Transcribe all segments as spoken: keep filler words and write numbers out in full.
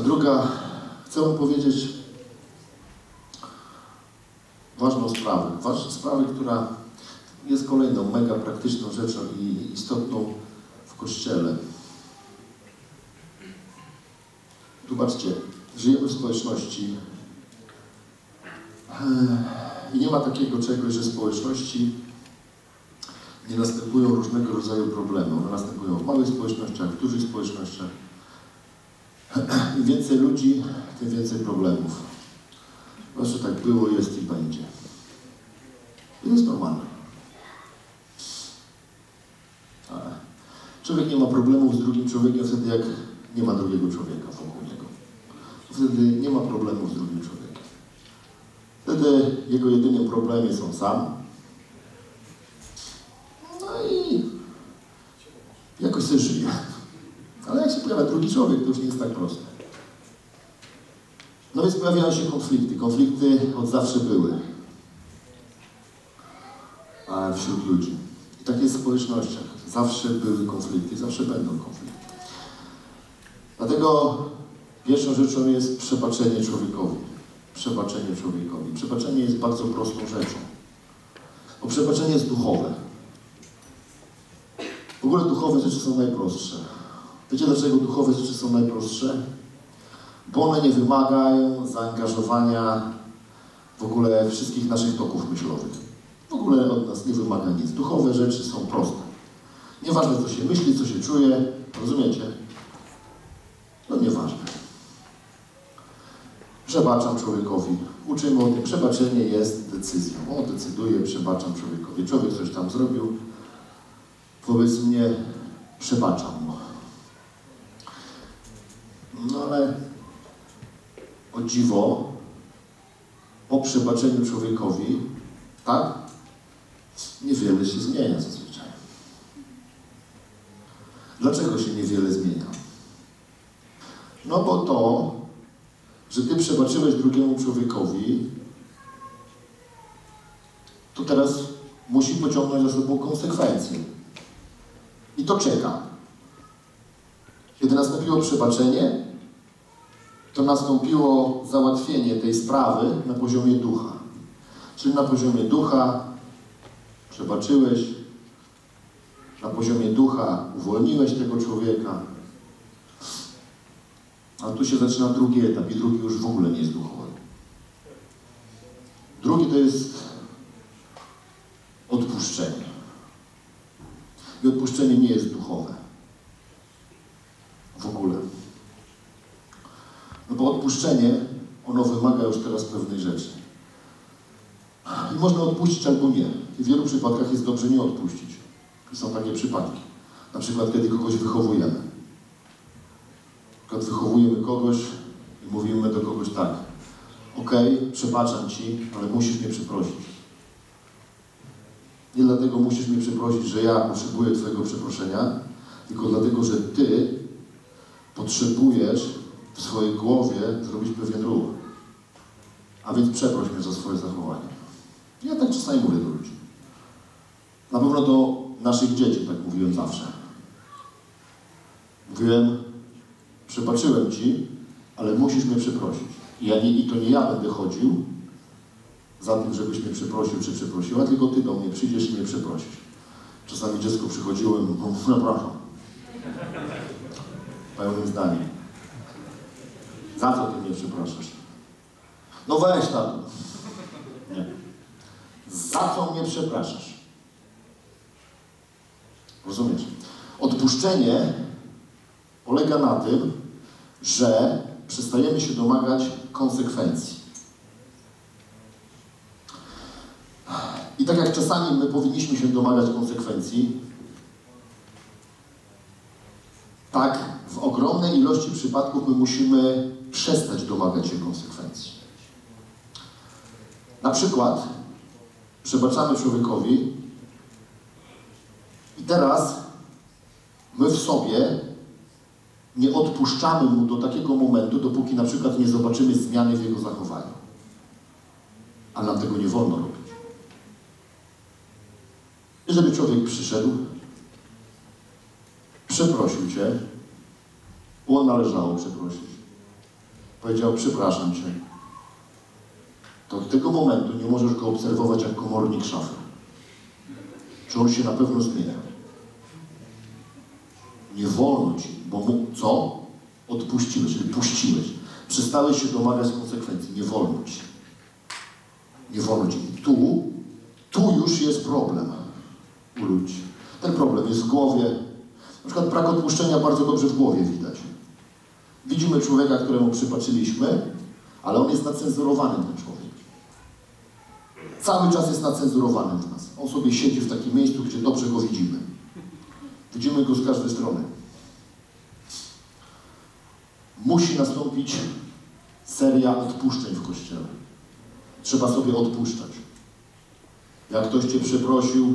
A druga, chcę wam powiedzieć ważną sprawę. Ważną sprawę, która jest kolejną mega praktyczną rzeczą i istotną w Kościele. Zobaczcie, żyjemy w społeczności i nie ma takiego czegoś, że społeczności nie następują różnego rodzaju problemy. One następują w małych społecznościach, w dużych społecznościach. Im więcej ludzi, tym więcej problemów. Zawsze tak było, jest i będzie. I to jest normalne. Człowiek nie ma problemów z drugim człowiekiem wtedy, jak nie ma drugiego człowieka wokół niego. Wtedy nie ma problemów z drugim człowiekiem. Wtedy jego jedynym problemem jest on sam. No i jakoś sobie żyje. Ale jak się pojawia drugi człowiek, to już nie jest tak proste. No więc pojawiają się konflikty. Konflikty od zawsze były. A wśród ludzi. I tak jest w społecznościach. Zawsze były konflikty, zawsze będą konflikty. Dlatego pierwszą rzeczą jest przebaczenie człowiekowi. Przebaczenie człowiekowi. Przebaczenie jest bardzo prostą rzeczą. Bo przebaczenie jest duchowe. W ogóle duchowe rzeczy są najprostsze. Wiecie, dlaczego duchowe rzeczy są najprostsze? Bo one nie wymagają zaangażowania w ogóle wszystkich naszych toków myślowych. W ogóle od nas nie wymaga nic. Duchowe rzeczy są proste. Nieważne, co się myśli, co się czuje. Rozumiecie? No nieważne. Przebaczam człowiekowi. Uczymy o tym. Przebaczenie jest decyzją. On decyduje, przebaczam człowiekowi. Człowiek coś tam zrobił. Wobec mnie przebaczam mu. No ale o dziwo, po przebaczeniu człowiekowi, tak, niewiele się zmienia zazwyczaj. Dlaczego się niewiele zmienia? No bo to, że ty przebaczyłeś drugiemu człowiekowi, to teraz musi pociągnąć za sobą konsekwencje. I to czeka. Kiedy nastąpiło przebaczenie, to nastąpiło załatwienie tej sprawy na poziomie ducha. Czyli na poziomie ducha przebaczyłeś, na poziomie ducha uwolniłeś tego człowieka. A tu się zaczyna drugi etap i drugi już w ogóle nie jest duchowy. Drugi to jest odpuszczenie. I odpuszczenie nie jest duchowe. W ogóle. No bo odpuszczenie, ono wymaga już teraz pewnej rzeczy. I można odpuścić albo nie. I w wielu przypadkach jest dobrze nie odpuścić. Są takie przypadki. Na przykład, kiedy kogoś wychowujemy. Na przykład wychowujemy kogoś i mówimy do kogoś tak. Okej, okay, przebaczam ci, ale musisz mnie przeprosić. Nie dlatego musisz mnie przeprosić, że ja potrzebuję twojego przeproszenia, tylko dlatego, że ty potrzebujesz w swojej głowie zrobić pewien ruch. A więc przeproś mnie za swoje zachowanie. Ja tak czasami mówię do ludzi. Na pewno do naszych dzieci tak mówiłem zawsze. Mówiłem, przebaczyłem ci, ale musisz mnie przeprosić. I, ja nie, i to nie ja będę chodził za tym, żebyś mnie przeprosił czy przeprosiła, tylko ty do mnie przyjdziesz i mnie przeprosisz. Czasami dziecko przychodziło i mówiło, przepraszam. Pełnym zdaniem. Za co ty mnie przepraszasz? No weź tato. Nie. Za co mnie przepraszasz? Rozumiesz? Odpuszczenie polega na tym, że przestajemy się domagać konsekwencji. I tak jak czasami my powinniśmy się domagać konsekwencji, tak w ogromnej ilości przypadków my musimy przestać domagać się konsekwencji. Na przykład przebaczamy człowiekowi i teraz my w sobie nie odpuszczamy mu do takiego momentu, dopóki na przykład nie zobaczymy zmiany w jego zachowaniu. A nam tego nie wolno robić. Jeżeli człowiek przyszedł, przeprosił cię, bo należało przeprosić. powiedział, przepraszam cię, to od tego momentu nie możesz go obserwować jak komornik szafy. Czy on się na pewno zmienia? Nie wolno ci, bo mu co? Odpuściłeś, czyli puściłeś. Przestałeś się domagać konsekwencji. Nie wolno ci. Nie wolno ci. I tu, tu już jest problem u ludzi. Ten problem jest w głowie. Na przykład brak odpuszczenia bardzo dobrze w głowie widać. Widzimy człowieka, któremu przypatrzyliśmy, ale on jest nacenzurowany, ten człowiek. Cały czas jest nacenzurowany w nas. On sobie siedzi w takim miejscu, gdzie dobrze go widzimy. Widzimy go z każdej strony. Musi nastąpić seria odpuszczeń w Kościele. Trzeba sobie odpuszczać. Jak ktoś cię przeprosił,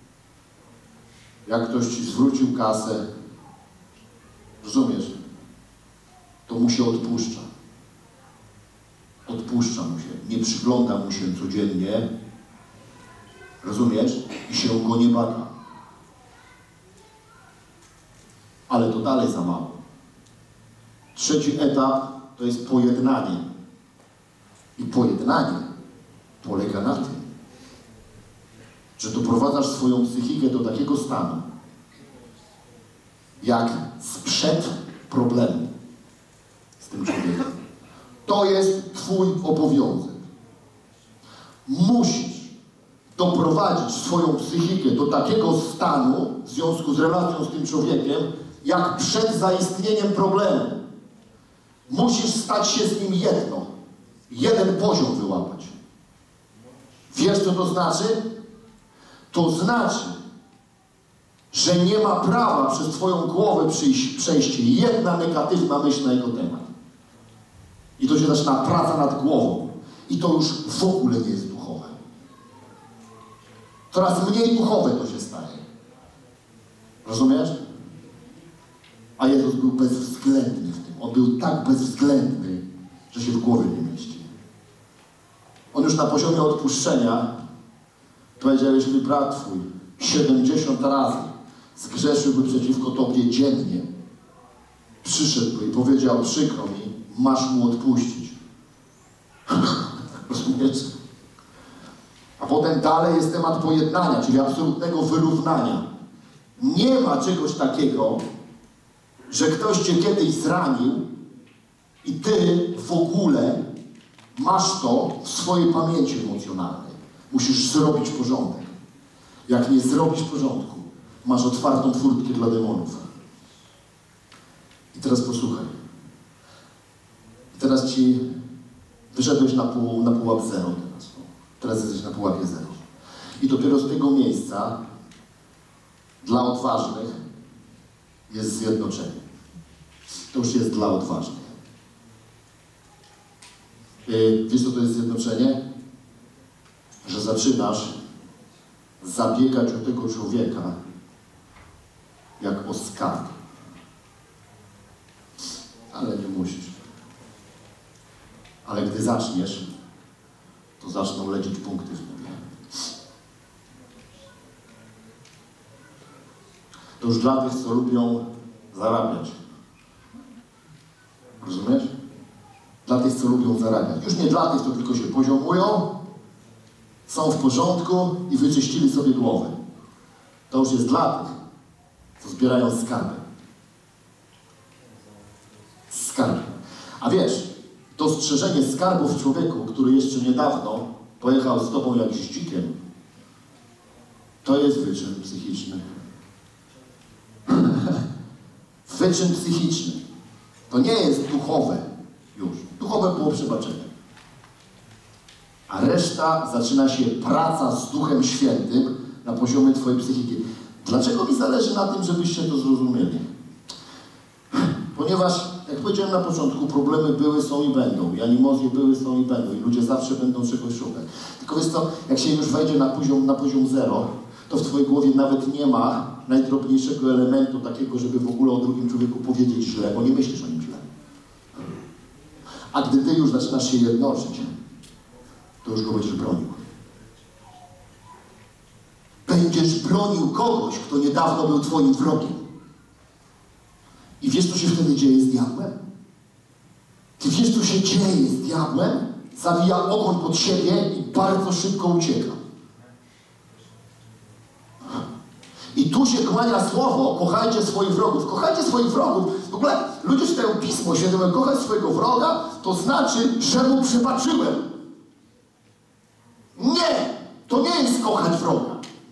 jak ktoś ci zwrócił kasę, rozumiesz? To mu się odpuszcza. Odpuszcza mu się. Nie przygląda mu się codziennie, rozumiesz? I się go nie bada. Ale to dalej za mało. Trzeci etap to jest pojednanie. I pojednanie polega na tym, że doprowadzasz swoją psychikę do takiego stanu, jak sprzed problemu z tym człowiekiem. To jest twój obowiązek. Musisz doprowadzić swoją psychikę do takiego stanu w związku z relacją z tym człowiekiem, jak przed zaistnieniem problemu. Musisz stać się z nim jedno. Jeden poziom wyłapać. Wiesz, co to znaczy? To znaczy, że nie ma prawa przez twoją głowę przyjść, przejść jedna negatywna myśl na jego temat. I to się zaczyna praca nad głową. I to już w ogóle nie jest duchowe. Coraz mniej duchowe to się staje. Rozumiesz? A Jezus był bezwzględny w tym. On był tak bezwzględny, że się w głowie nie mieści. On już na poziomie odpuszczenia powiedział, jeśli brat twój siedemdziesiąt razy zgrzeszyłby przeciwko tobie dziennie, przyszedłby i powiedział, przykro mi, masz mu odpuścić. Rozumiesz? A potem dalej jest temat pojednania, czyli absolutnego wyrównania. Nie ma czegoś takiego, że ktoś cię kiedyś zranił i ty w ogóle masz to w swojej pamięci emocjonalnej. Musisz zrobić porządek. Jak nie zrobisz porządku, masz otwartą furtkę dla demonów. I teraz posłuchaj. I teraz ci wyszedłeś na, pół, na pułap zero teraz. Teraz jesteś na pułapie zero. I dopiero z tego miejsca dla odważnych jest zjednoczenie. To już jest dla odważnych. Yy, wiesz, co to jest zjednoczenie? Że zaczynasz zabiegać o tego człowieka jak o skarb. Ale nie musisz. Ale gdy zaczniesz, to zaczną lecieć punkty w niebie. To już dla tych, co lubią zarabiać. Rozumiesz? Dla tych, co lubią zarabiać. Już nie dla tych, co tylko się poziomują, są w porządku i wyczyścili sobie głowę. To już jest dla tych, co zbierają skarby. Skarby. A wiesz, dostrzeżenie skarbów w człowieku, który jeszcze niedawno pojechał z tobą jak z dzikiem, to jest wyczyn psychiczny. Wyczyn psychiczny. To nie jest duchowe już. Duchowe było przebaczenie. A reszta zaczyna się praca z Duchem Świętym na poziomie twojej psychiki. Dlaczego mi zależy na tym, żebyście to zrozumieli? Ponieważ, jak powiedziałem na początku, problemy były, są i będą. I animozje były, są i będą. I ludzie zawsze będą czegoś szukać. Tylko wiesz co, jak się już wejdzie na poziom, na poziom zero, to w twojej głowie nawet nie ma najdrobniejszego elementu takiego, żeby w ogóle o drugim człowieku powiedzieć źle, bo nie myślisz o nim źle. A gdy ty już zaczynasz się jednoczyć, to już go będziesz bronił. Będziesz bronił kogoś, kto niedawno był twoim wrogiem. I wiesz, co się wtedy dzieje z diabłem? Ty wiesz, co się dzieje z diabłem? Zawija ogon pod siebie i bardzo szybko ucieka. I tu się kłania słowo, kochajcie swoich wrogów. Kochajcie swoich wrogów. W ogóle ludzie czytają Pismo Święte, kochać swojego wroga, to znaczy, że mu przebaczyłem. Nie! To nie jest kochać wroga.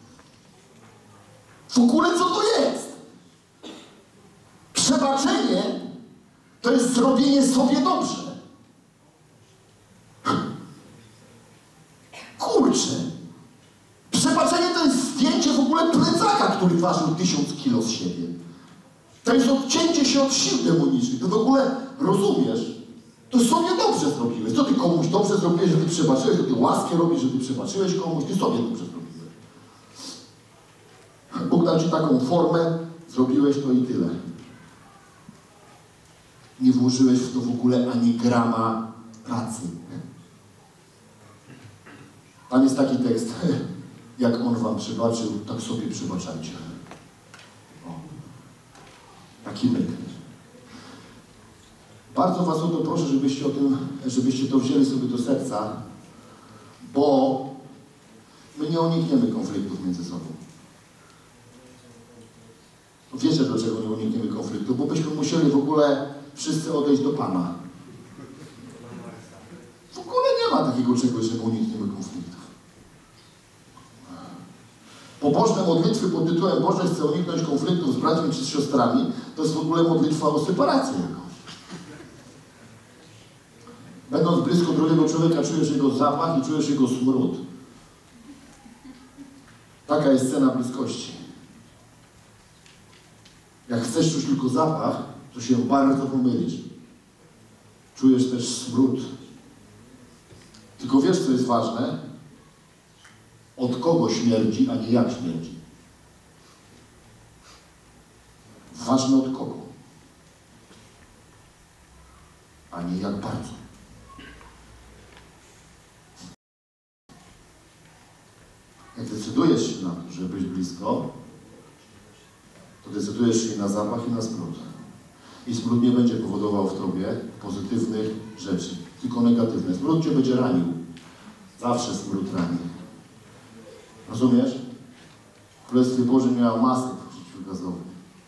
W ogóle co to jest? Przebaczenie to jest zrobienie sobie dobrze. Kurczę. Przebaczenie to jest zdjęcie w ogóle plecaka, który ważył tysiąc kilo z siebie. To jest odcięcie się od sił demonicznych. To w ogóle rozumiesz? To sobie dobrze zrobiłeś. Co ty komuś dobrze zrobiłeś, że ty przebaczyłeś? To ty łaskę robisz, że ty przebaczyłeś komuś? Ty sobie dobrze zrobiłeś. Bóg dał ci taką formę, zrobiłeś to i tyle. Nie włożyłeś w to w ogóle ani grama pracy. Tam jest taki tekst. Jak On wam przebaczył, tak sobie przebaczajcie. O. Taki myk. Bardzo was o to proszę, żebyście o tym, żebyście to wzięli sobie do serca, bo my nie unikniemy konfliktów między sobą. Wiecie, dlaczego nie unikniemy konfliktu? Bo byśmy musieli w ogóle wszyscy odejść do Pana. W ogóle nie ma takiego czegoś, że unikniemy konfliktów. Pobożne modlitwy pod tytułem Boże, chcę uniknąć konfliktów z braćmi czy z siostrami, to jest w ogóle modlitwa o separację jakąś. Będąc blisko drugiego człowieka, czujesz jego zapach i czujesz jego smród. Taka jest cena bliskości. Jak chcesz czuć tylko zapach, to się bardzo pomylisz. Czujesz też smród. Tylko wiesz, co jest ważne? Od kogo śmierdzi, a nie jak śmierdzi. Ważne od kogo. A nie jak bardzo. Jak decydujesz się na to, żeby być blisko, to decydujesz się na zapach i na smród. I smród nie będzie powodował w tobie pozytywnych rzeczy, tylko negatywne. Smród cię będzie ranił. Zawsze smród rani. Rozumiesz? W Królestwie Bożym miała masę w życiu gazowym.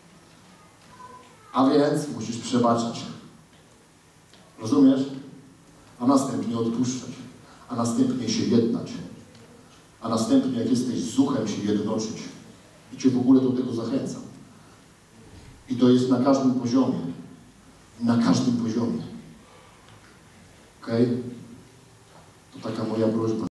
A więc musisz przebaczać. Rozumiesz? A następnie odpuszczać. A następnie się jednać. A następnie, jak jesteś z duchem, się jednoczyć. I cię w ogóle do tego zachęcam. I to jest na każdym poziomie. Na każdym poziomie. Okej? Okay? To taka moja prośba.